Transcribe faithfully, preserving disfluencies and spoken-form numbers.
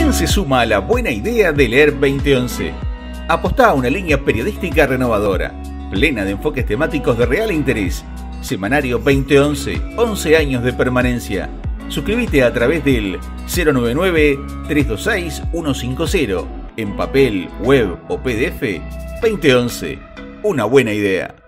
¿Quién se suma a la buena idea de leer veinte once? Apostá a una línea periodística renovadora, plena de enfoques temáticos de real interés. Semanario veinte once, once años de permanencia. Suscríbete a través del cero nueve nueve, tres dos seis, uno cinco cero, en papel, web o P D F. veinte once, una buena idea.